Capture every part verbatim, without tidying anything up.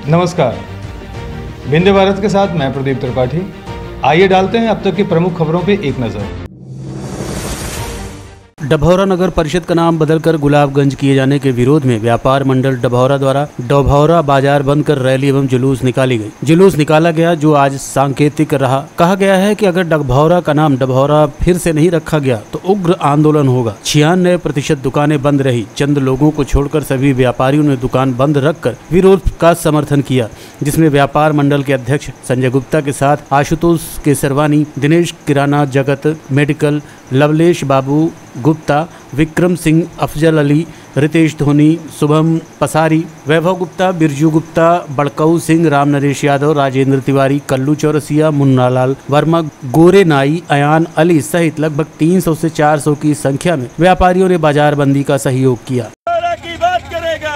नमस्कार, विंध्य भारत के साथ मैं प्रदीप त्रिपाठी। आइए डालते हैं अब तक की प्रमुख खबरों पे एक नजर। डभौरा नगर परिषद का नाम बदलकर गुलाबगंज किए जाने के विरोध में व्यापार मंडल डभौरा द्वारा डभौरा बाजार बंद कर रैली एवं जुलूस निकाली गई। जुलूस निकाला गया जो आज सांकेतिक रहा। कहा गया है कि अगर डभौरा का नाम डभौरा फिर से नहीं रखा गया तो उग्र आंदोलन होगा। छियानवे प्रतिशत दुकानें बंद रही। चंद लोगों को छोड़कर सभी व्यापारियों ने दुकान बंद रखकर विरोध का समर्थन किया, जिसमें व्यापार मंडल के अध्यक्ष संजय गुप्ता के साथ आशुतोष केसरवानी, दिनेश किराना जगत मेडिकल, लवलेश बाबू गुप्ता, विक्रम सिंह, अफजल अली, रितेश धोनी, शुभम पसारी, वैभव गुप्ता, बिरजू गुप्ता, बड़कऊ सिंह, राम नरेश यादव, राजेंद्र तिवारी, कल्लू चौरसिया, मुन्नालाल वर्मा, गोरे नाई, अयान अली सहित लगभग तीन सौ से चार सौ की संख्या में व्यापारियों ने बाजारबंदी का सहयोग किया। की बात करेगा,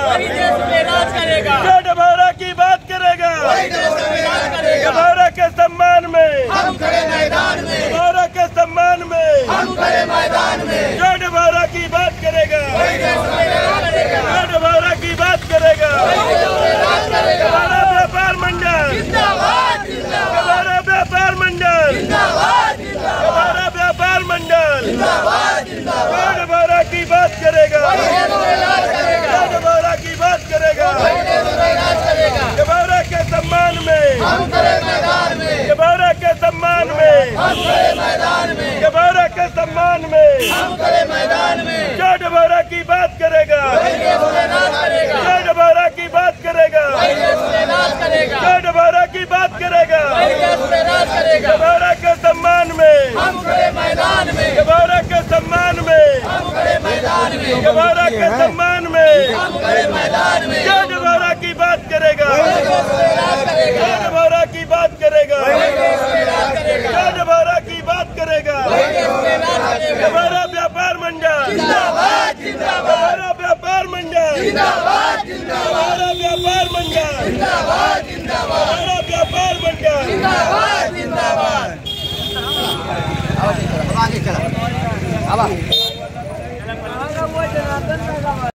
डभौरा की बात करेगा, डभौरा के सम्मान में हम खड़े मैदान में, डभौरा के सम्मान में हम खड़े मैदान में। जो डभौरा की बात करेगा, जो डभौरा की बात करेगा, डभौरा व्यापार मंडल जिंदाबाद, डभौरा व्यापार मंडल जिंदाबाद, डभौरा व्यापार मंडल जिंदाबाद, जो डभौरा की बात करेगा, डभौरा की बात करेगा, डभौरा के सम्मान में हम खड़े मैदान में, डभौरा के सम्मान में हम खड़े मैदान में, डभौरा के सम्मान में हम खड़े मैदान में। जो डभौरा की बात करेगा, जो डभौरा की बात करेगा, जो डभौरा की बात करेगा, डभौरा के सम्मान में हम खड़े मैदान में, डभौरा के सम्मान में हम खड़े मैदान में, डभौरा के सम्मान में हम खड़े मैदान में। जो डभौरा की बात करेगा, जो डभौरा की बात करेगा, जो डभौरा की बात करेगा, डभौरा व्यापार मंडल जिंदाबाद, डभौरा व्यापार मंडल जिंदाबाद, डभौरा व्यापार मंडल जिंदाबाद, डभौरा व्यापार मंडल जिंदाबाद, जिंदाबाद। अब आगे चला, अब